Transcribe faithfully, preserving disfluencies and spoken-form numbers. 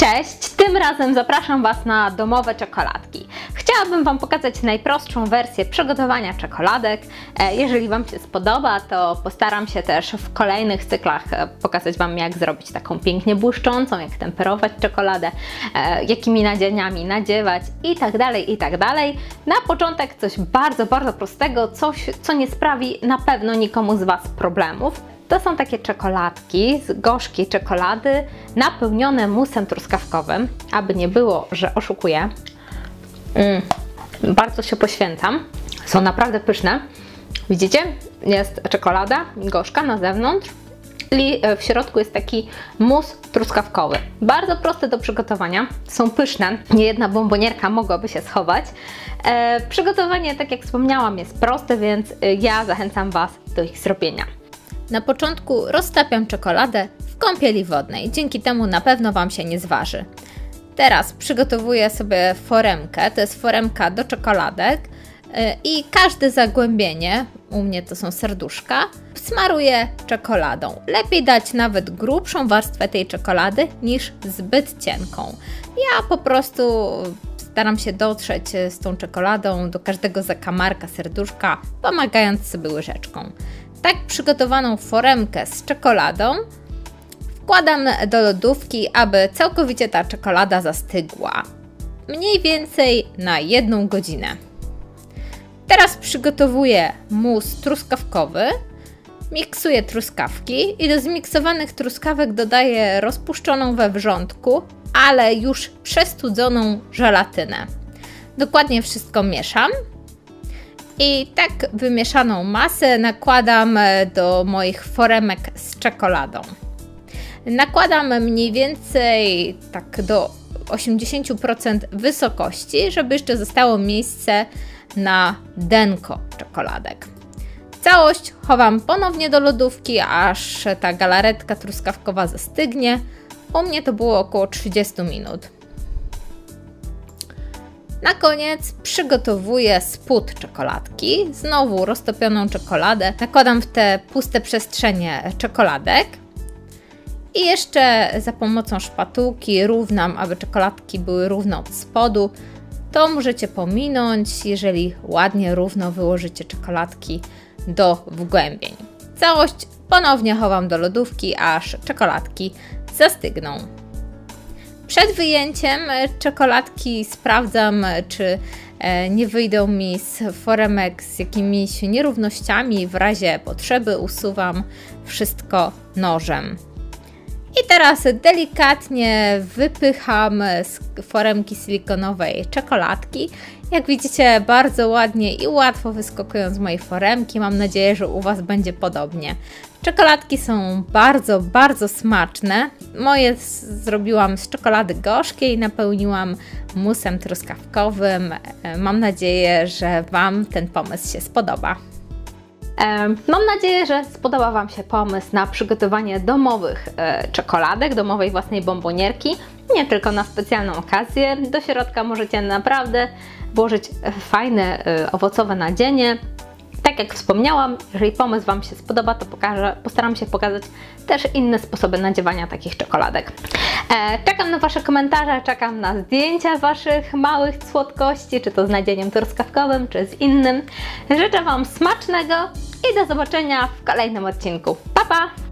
Cześć! Tym razem zapraszam Was na domowe czekoladki. Chciałabym Wam pokazać najprostszą wersję przygotowania czekoladek. Jeżeli Wam się spodoba, to postaram się też w kolejnych cyklach pokazać Wam, jak zrobić taką pięknie błyszczącą, jak temperować czekoladę, jakimi nadzieniami nadziewać i tak dalej, i tak dalej. Na początek coś bardzo, bardzo prostego, coś, co nie sprawi na pewno nikomu z Was problemów. To są takie czekoladki z gorzkiej czekolady napełnione musem truskawkowym, aby nie było, że oszukuję. Mm, bardzo się poświęcam. Są naprawdę pyszne. Widzicie? Jest czekolada gorzka na zewnątrz i w środku jest taki mus truskawkowy. Bardzo proste do przygotowania. Są pyszne. Niejedna bombonierka mogłaby się schować. E, przygotowanie, tak jak wspomniałam, jest proste, więc ja zachęcam Was do ich zrobienia. Na początku roztapiam czekoladę w kąpieli wodnej, dzięki temu na pewno Wam się nie zważy. Teraz przygotowuję sobie foremkę, to jest foremka do czekoladek i każde zagłębienie, u mnie to są serduszka, smaruję czekoladą. Lepiej dać nawet grubszą warstwę tej czekolady niż zbyt cienką. Ja po prostu staram się dotrzeć z tą czekoladą do każdego zakamarka serduszka, pomagając sobie łyżeczką. Tak przygotowaną foremkę z czekoladą wkładam do lodówki, aby całkowicie ta czekolada zastygła. Mniej więcej na jedną godzinę. Teraz przygotowuję mus truskawkowy, miksuję truskawki i do zmiksowanych truskawek dodaję rozpuszczoną we wrzątku, ale już przestudzoną żelatynę. Dokładnie wszystko mieszam. I tak wymieszaną masę nakładam do moich foremek z czekoladą. Nakładam mniej więcej tak do osiemdziesięciu procent wysokości, żeby jeszcze zostało miejsce na denko czekoladek. Całość chowam ponownie do lodówki, aż ta galaretka truskawkowa zastygnie. U mnie to było około trzydzieści minut. Na koniec przygotowuję spód czekoladki, znowu roztopioną czekoladę, nakładam w te puste przestrzenie czekoladek i jeszcze za pomocą szpatułki równam, aby czekoladki były równo od spodu. To możecie pominąć, jeżeli ładnie równo wyłożycie czekoladki do wgłębień. Całość ponownie chowam do lodówki, aż czekoladki zastygną. Przed wyjęciem czekoladki sprawdzam, czy nie wyjdą mi z foremek z jakimiś nierównościami. W razie potrzeby usuwam wszystko nożem. I teraz delikatnie wypycham z foremki silikonowej czekoladki. Jak widzicie, bardzo ładnie i łatwo wyskakują z mojej foremki. Mam nadzieję, że u Was będzie podobnie. Czekoladki są bardzo, bardzo smaczne. Moje zrobiłam z czekolady gorzkiej, napełniłam musem truskawkowym. Mam nadzieję, że Wam ten pomysł się spodoba. Mam nadzieję, że spodoba Wam się pomysł na przygotowanie domowych czekoladek, domowej własnej bombonierki, nie tylko na specjalną okazję. Do środka możecie naprawdę włożyć fajne, owocowe nadzienie. Tak jak wspomniałam, jeżeli pomysł Wam się spodoba, to pokażę, postaram się pokazać też inne sposoby nadziewania takich czekoladek. E, czekam na Wasze komentarze, czekam na zdjęcia Waszych małych słodkości, czy to z nadzieniem truskawkowym, czy z innym. Życzę Wam smacznego i do zobaczenia w kolejnym odcinku. Pa, pa!